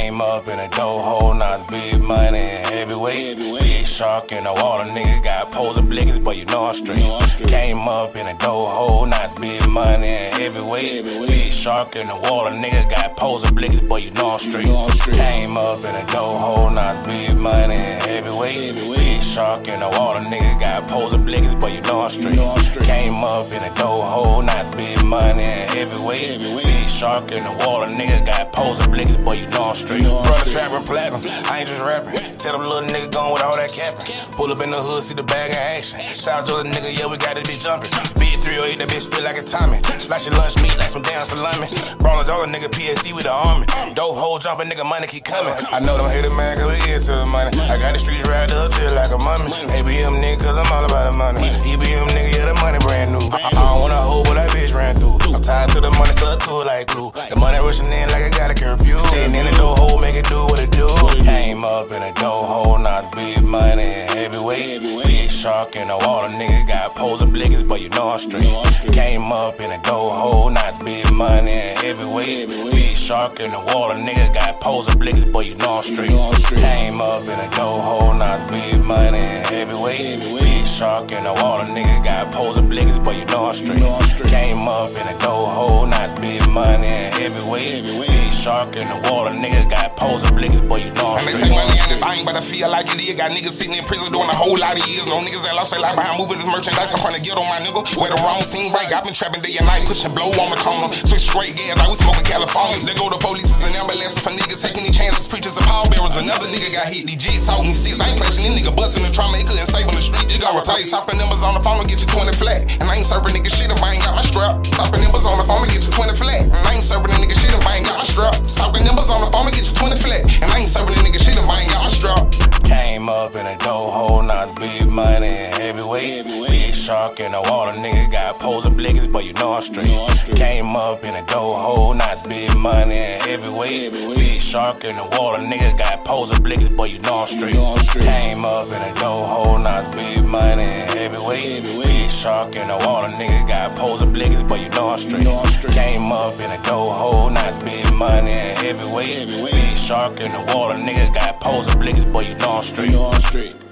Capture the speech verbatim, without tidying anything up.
Came up in a dough hole, not big money and heavyweight. Big shark in the water, nigga got poles and blickers, but you know I'm straight. Came up in a dough hole, not big money and heavyweight. Big shark in the water, nigga got poles and blickers, but you know I'm straight. Came up in a dough hole, not big money and heavyweight. Big shark in the water, nigga got poles and blickers, but you know I'm straight. Came up in a dough hole, not big money and heavyweight. Big shark in the water, nigga got poles and blickers, but you know I'm straight. Brother trapping platinum, I ain't just rapping. Tell them little nigga going with all that capping. Pull up in the hood, see the bag in action. South Georgia nigga, yeah, we got this bitch jumping. Big three oh eight, that bitch spit like a Tommy. Slice your lunch meat like some damn salami. Brawler dollar nigga, P S C with the army. Dope hole jumping, nigga, money keep coming. I know them haters, man, cause we get to the money. I got the streets wrapped up till like a mummy. A B M nigga, cause I'm all about the money. E B M nigga, yeah, the money brand new. I, I don't wanna hold what that bitch ran through. I'm tied to the money, stuck to it like glue. The money rushing in like I got a curfew. Sitting in the dough hole, make it do what it do. Came up in a dough hole, not big money and heavyweight. Big shark in the water, nigga got poles and blickers, but you know I'm straight. Came up in a dough hole, not big money and heavyweight. Big shark in the water, nigga got poles and blickers, but you know I'm straight. Came up in a dough hole, not big money and heavyweight. Big shark in the water, nigga got poles and blickers, but you know I'm straight. Came up in a dough hole, not big money and heavyweight. Big shark in the water, nigga got poles and blickers, but you know I'm straight. They say money ain't a thing, but I feel like it is. Got niggas sitting in prison doing a whole lot of years. No niggas that lost their life behind moving this merchandise. I'm trying to get on my nigga where the wrong scene break. I've been trapping day and night, pushing blow on the corner. Switch straight gas, I was smoking California. They go to police and ambulances for niggas taking these chances. Preachers and pallbearers. Another nigga got hit. D J talking six. I ain't clashing this nigga busting the trauma. He couldn't save on the street. You gotta replace. Topping numbers on the phone to get you twenty flat. And I ain't serving nigga shit if I ain't got my strap. Topping numbers on the phone to get you twenty flat. And I ain't serving a nigga shit if I ain't got my strap. Topping numbers on the phone to get you twenty flat. And I ain't serving a nigga shit if I ain't got my strap. Came up in a dough hole, not big money and heavyweight. Big shark in the water, nigga got poles and blickers, but you know I'm straight. Came up in a dough hole, not big money and heavyweight. Big shark in the water, nigga got poles and blickers, but you know I'm straight. Came up in a dough hole, not big money and heavyweight. Big shark in the water, nigga got poles and blickers, but you know I'm straight. Came up in a dough hole, not big money and heavyweight. Big shark in the water, nigga got poles and blickers, but you know I'm straight.